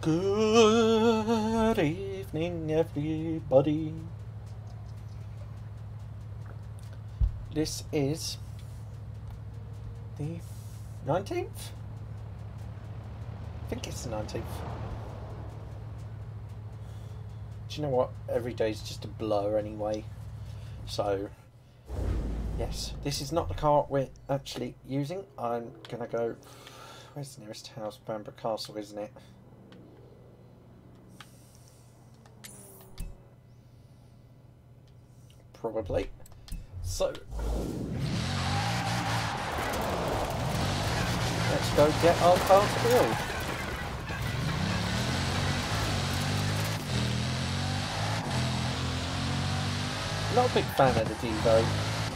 Good evening, everybody. This is the 19th? I think it's the 19th. Do you know what? Every day is just a blur anyway. So, yes, this is not the car we're actually using. I'm gonna go... Where's the nearest house? Bamburgh Castle, isn't it? Probably. So, let's go get our car to build. Not a big fan of the Devo.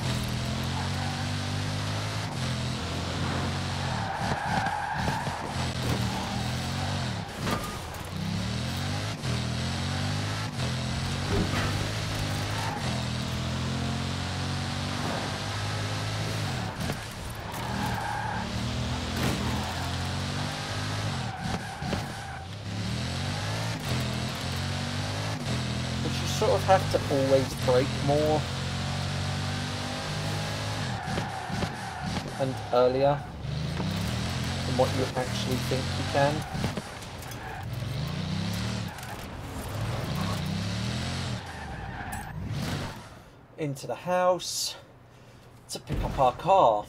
Sort of have to always brake more and earlier than what you actually think you can. Into the house to pick up our car.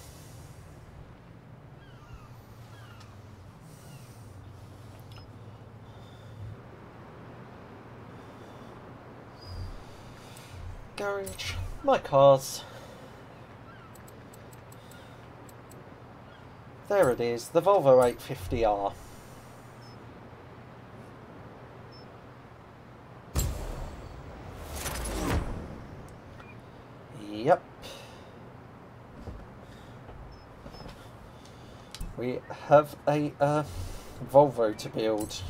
Garage, my cars. There it is, the Volvo 850R. Yep. We have a Volvo to build.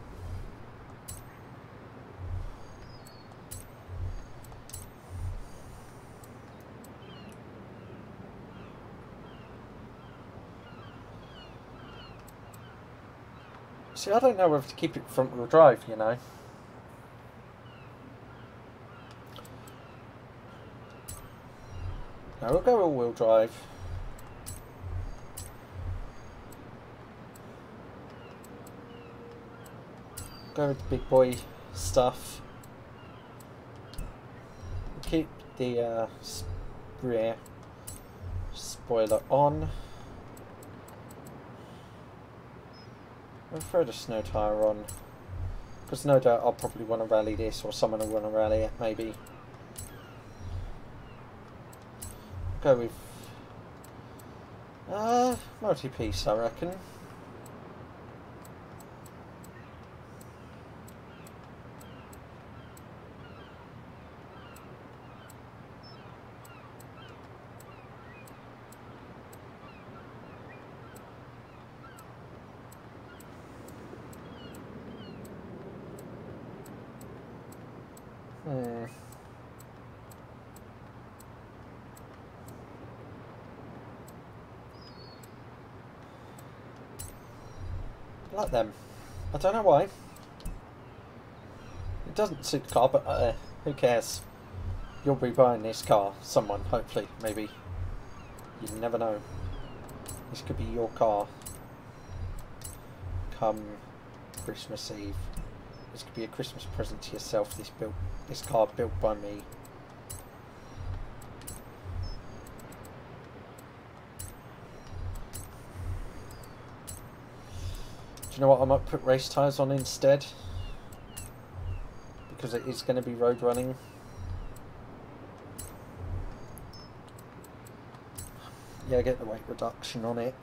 See, I don't know whether to keep it front wheel drive, you know. No, we'll go all wheel drive. Go with the big boy stuff. Keep the rear spoiler on. I'll throw the snow tyre on, because no doubt I'll probably want to rally this, or someone will want to rally it, maybe. Go with multi-piece, I reckon. Like them. I don't know why. It doesn't suit the car, but who cares? You'll be buying this car. Someone, hopefully, maybe. You never know. This could be your car. Come Christmas Eve. This could be a Christmas present to yourself. This car built by me. You know what, I might put race tyres on instead, because it is going to be road running. Yeah, get the weight reduction on it.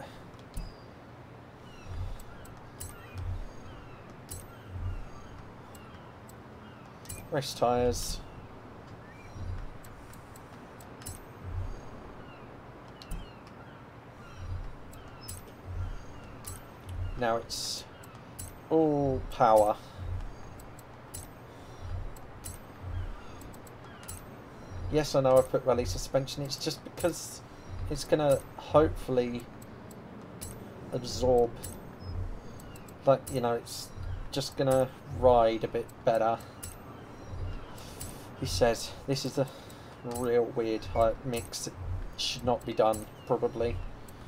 Race tyres. Now it's all power. Yes, I know I put rally suspension. It's just because it's going to hopefully absorb, like, you know, it's just gonna ride a bit better. He says this is a real weird mix. It should not be done, probably.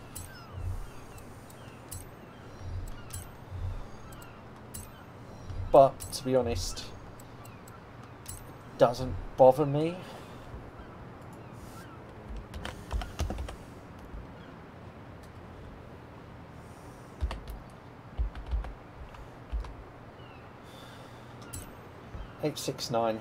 But to be honest, it doesn't bother me. $869.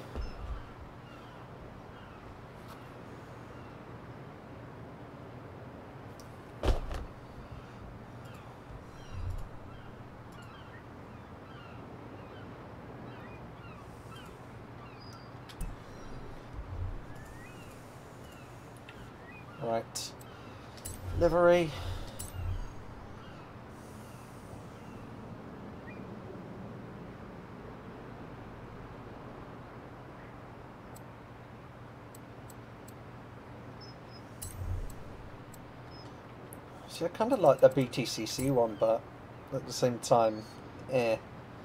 Right, livery. See, I kind of like the BTCC one, but at the same time, eh.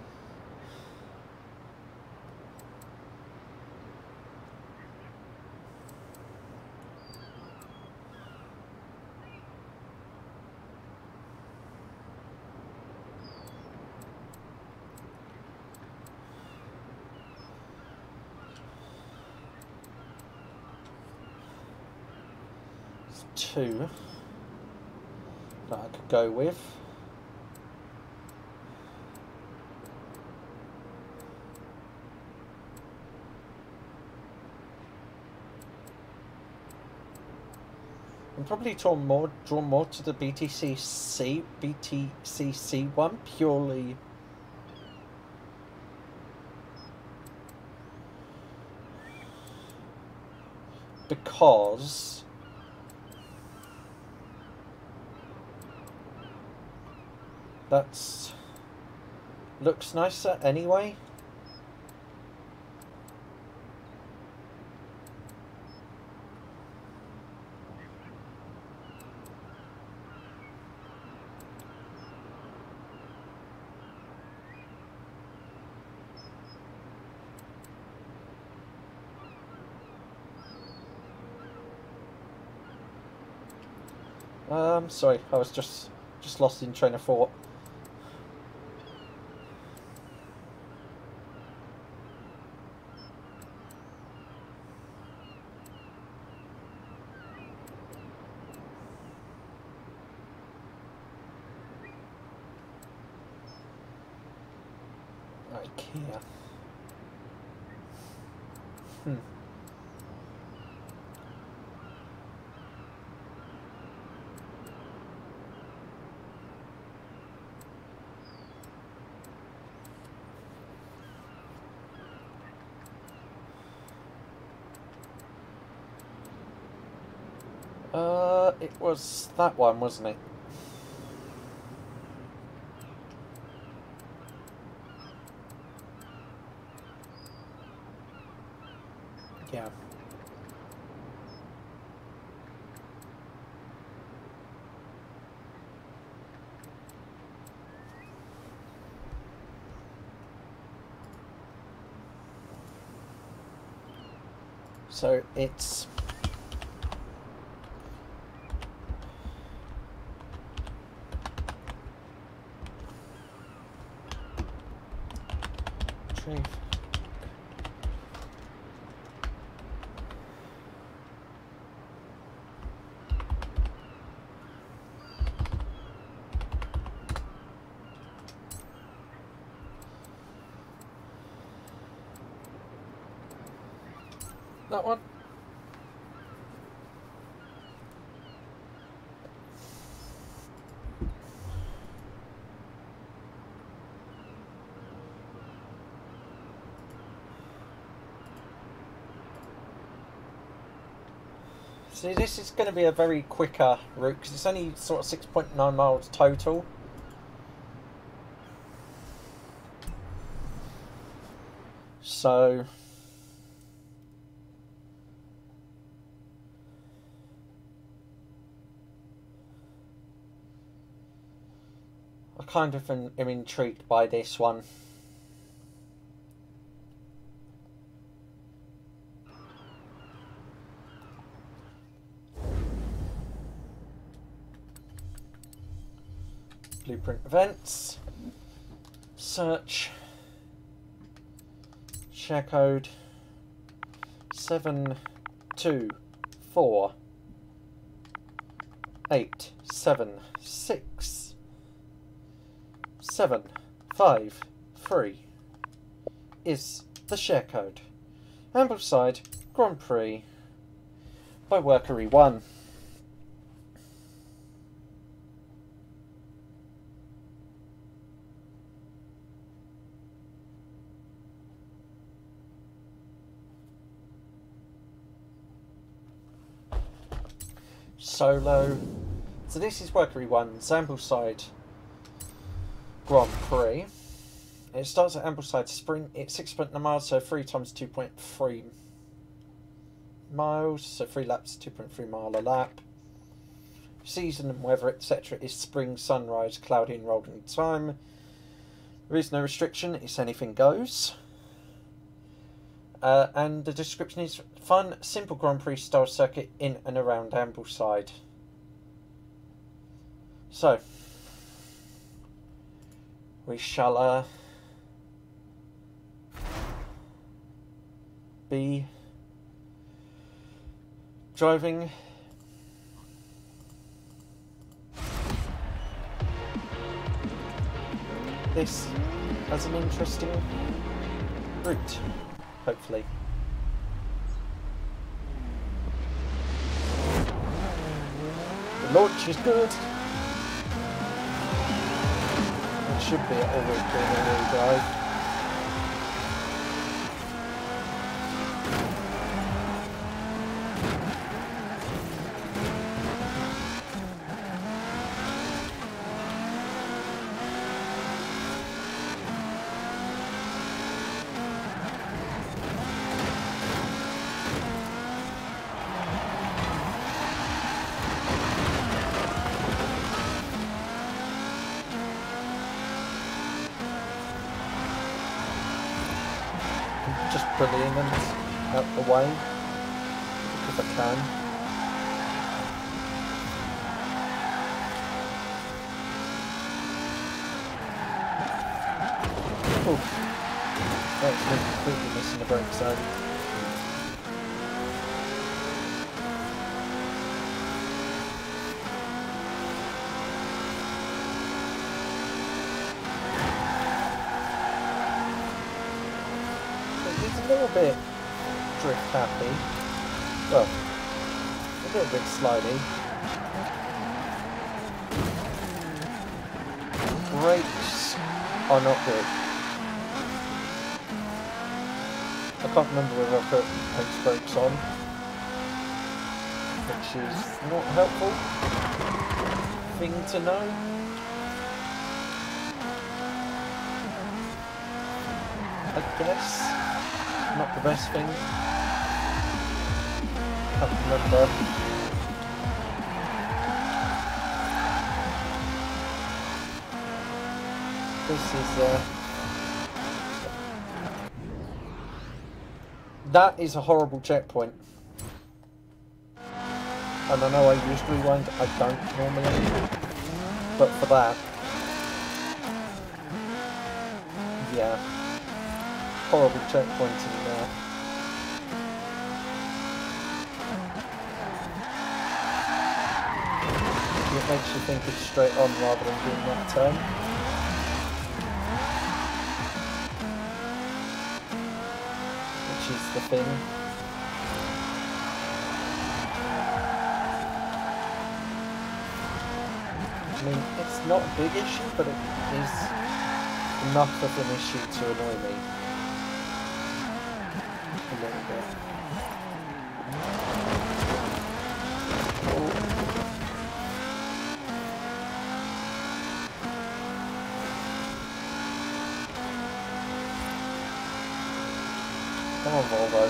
It's two that I could go with. I'm probably drawn more to the BTCC one purely because that's looks nicer anyway. Sorry, I was just lost in train of thought. IKEA. It was that one, wasn't it? Yeah. So it's that one. See, this is going to be a very quicker route because it's only sort of 6.9 miles total. So I kind of am intrigued by this one. Blueprint events. Search. Share code 724876753 is the share code. Ambleside Grand Prix by Workery1. Solo. So this is Workery1's Ambleside Grand Prix. It starts at Ambleside Sprint. It's 6.9 miles, so 3 times 2.3 miles, so 3 laps, 2.3 mile a lap. Season and weather, etc. is spring, sunrise, cloudy and rolling time. There is no restriction, it's anything goes. And the description is fun, simple Grand Prix style circuit in and around Ambleside. So, we shall be driving this as an interesting route, hopefully. The launch is good. It should be always being all-wheel drive. Just bullying them out the way because I can. Oh, actually completely missing the brake zone. A little bit drift happy. Well, a little bit slidey. Brakes are not good. I can't remember whether I put Pace brakes on, which is not helpful thing to know. I guess. Not the best thing. Can't remember. This is that is a horrible checkpoint. And I know I used rewind, I don't normally, but for that, yeah. Horrible checkpoints in there. It makes you think it's straight on rather than doing that turn. Which is the thing. I mean, it's not a big issue, but it is enough of an issue to annoy me. A little bit. Oh. Come on, Volvo.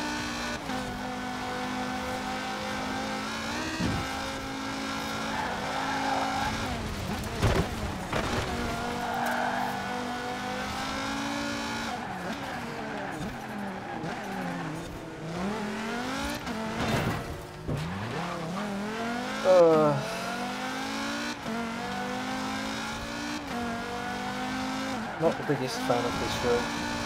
Not the biggest fan of this route.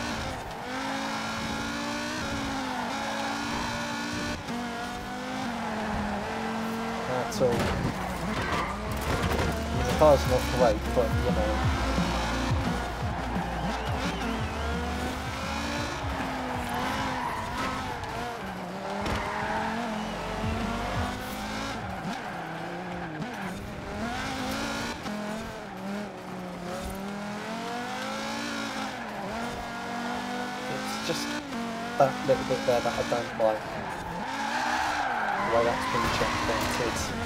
That's all. The car's not great, but you know. It's just that little bit there that I don't like. The way that's been checkpointed.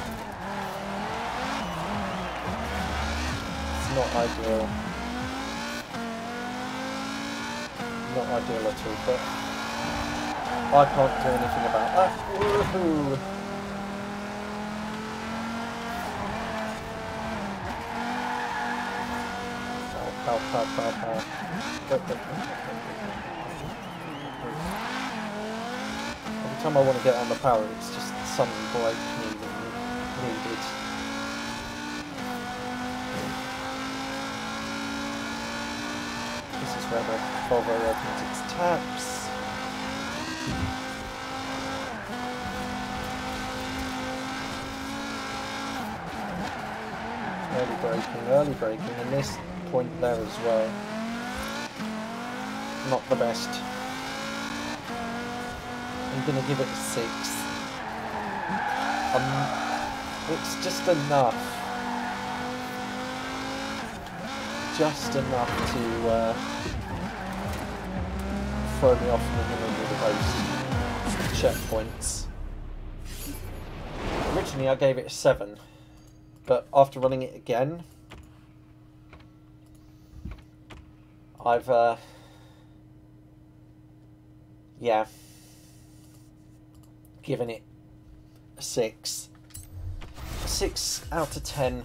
Not ideal. Not ideal at all, but I can't do anything about that. Woohoo! Pow. Every time I want to get on the power, it's just some break needed. This is where the Volvo opens its taps. Early braking, and this point there as well. Not the best. I'm going to give it a 6. It's just enough. Just enough to throw me off in the middle of those checkpoints. Originally I gave it a 7, but after running it again, I've yeah, given it a 6. A 6 out of 10.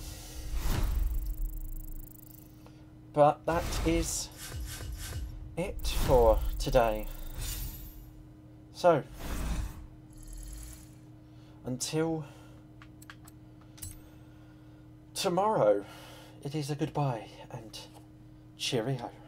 But that is it for today. So, until tomorrow, it is a goodbye and cheerio.